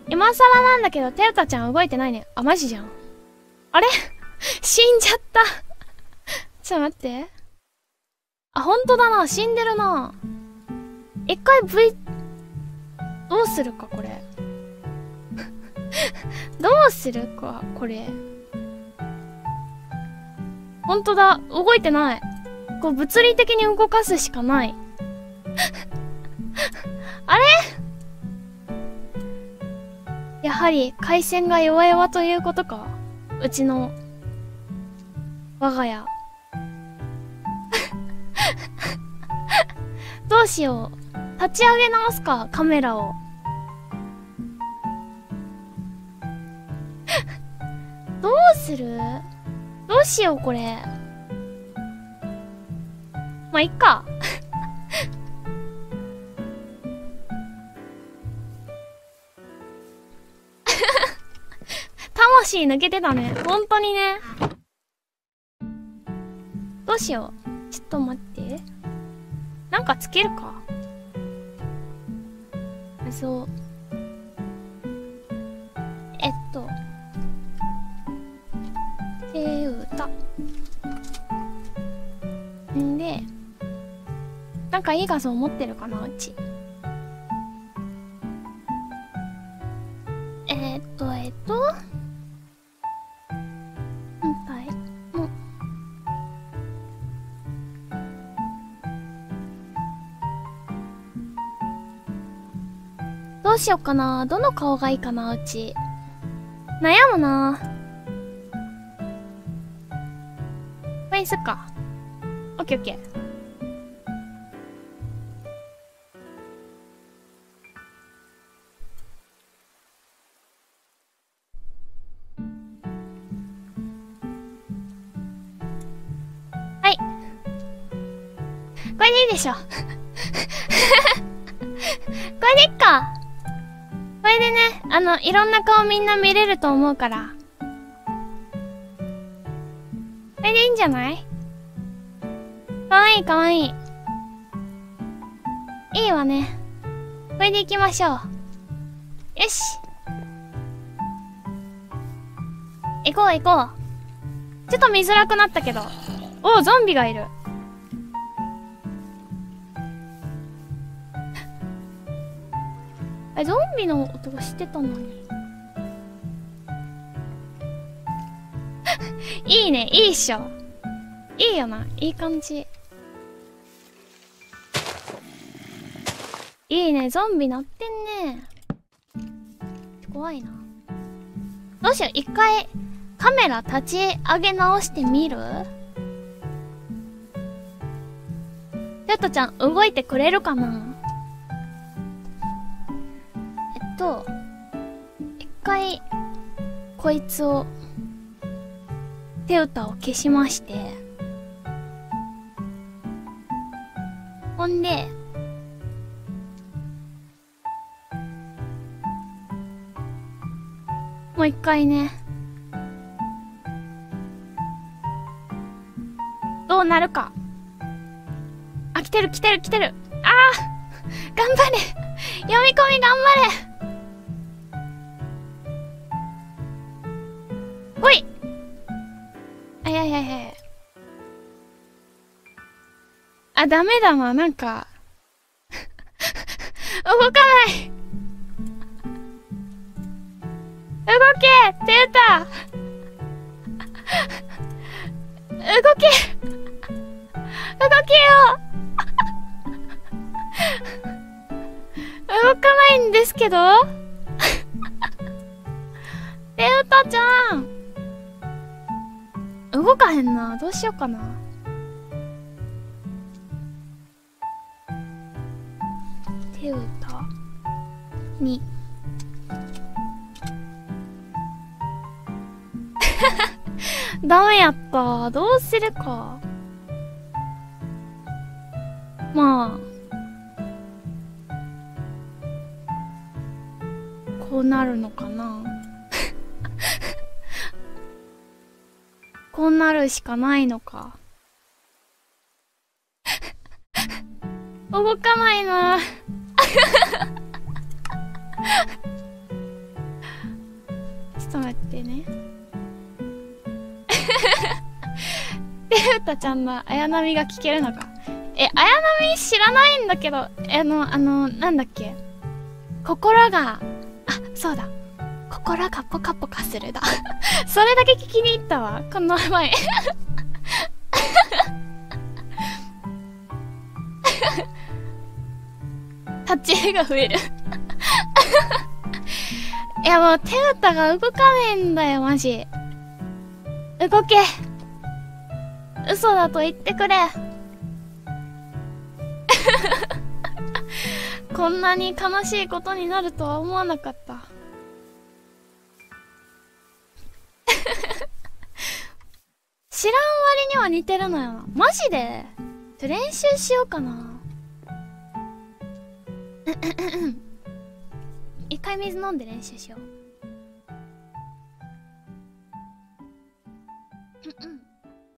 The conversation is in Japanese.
今更なんだけど、てうたちゃん動いてないね。あ、マジじゃん。あれ死んじゃった。ちょっと待って。あ、ほんとだな。死んでるな。一回 どうするか、これ。どうするか、これ。ほんとだ。動いてない。こう、物理的に動かすしかない。あれ？やはり、回線が弱々ということか。うちの、我が家。どうしよう。立ち上げ直すか、カメラを。どうする？どうしよう、これ。まあ、いっか。魂抜けてたね。ほんとにね。どうしよう。ちょっと待って。なんかつけるか。そう。てうた。んで、なんかいい画像持ってるかな、うち。本体の、どうしよっかな。どの顔がいいかな、うち。悩むな。これにすっか。オッケーオッケー。はい。これでいいでしょ。これでいっか。これでね、いろんな顔みんな見れると思うから。これでいいんじゃない？かわいいかわいい。いいわね。これでいきましょう。よし。行こう行こう。ちょっと見づらくなったけど。おう、ゾンビがいる。ゾンビの音がしてたのに。いいね、いいっしょ。いいよな、いい感じ。いいね、ゾンビ鳴ってんね。怖いな。どうしよう、一回、カメラ立ち上げ直してみる？テッドちゃん、動いてくれるかな？一回、こいつを、手歌を消しまして、ほんで、もう一回ね、どうなるか。あ、来てる来てる来てる。あー頑張れ読み込み頑張れ。ほい。あ、いやいやいや。あ、ダメだな、なんか。動かない。動けテータ動け動けよ動かないんですけどテータちゃん動かへんな。どうしようかな。手歌にダメやった。どうするか。まあこうなるのかなこうなるしかないのか。動かないなちょっと待ってね。てうたちゃんの綾波が聞けるのか。綾波知らないんだけど、なんだっけ。心が、あ、そうだ。心がポカポカするだ。それだけ聞きに行ったわ、この前。立ち絵が増える。いやもう、手歌が動かねえんだよ、マジ。動け。嘘だと言ってくれ。こんなに悲しいことになるとは思わなかった。知らん割には似てるのよな。マジで練習しようかな。一回水飲んで練習しよう。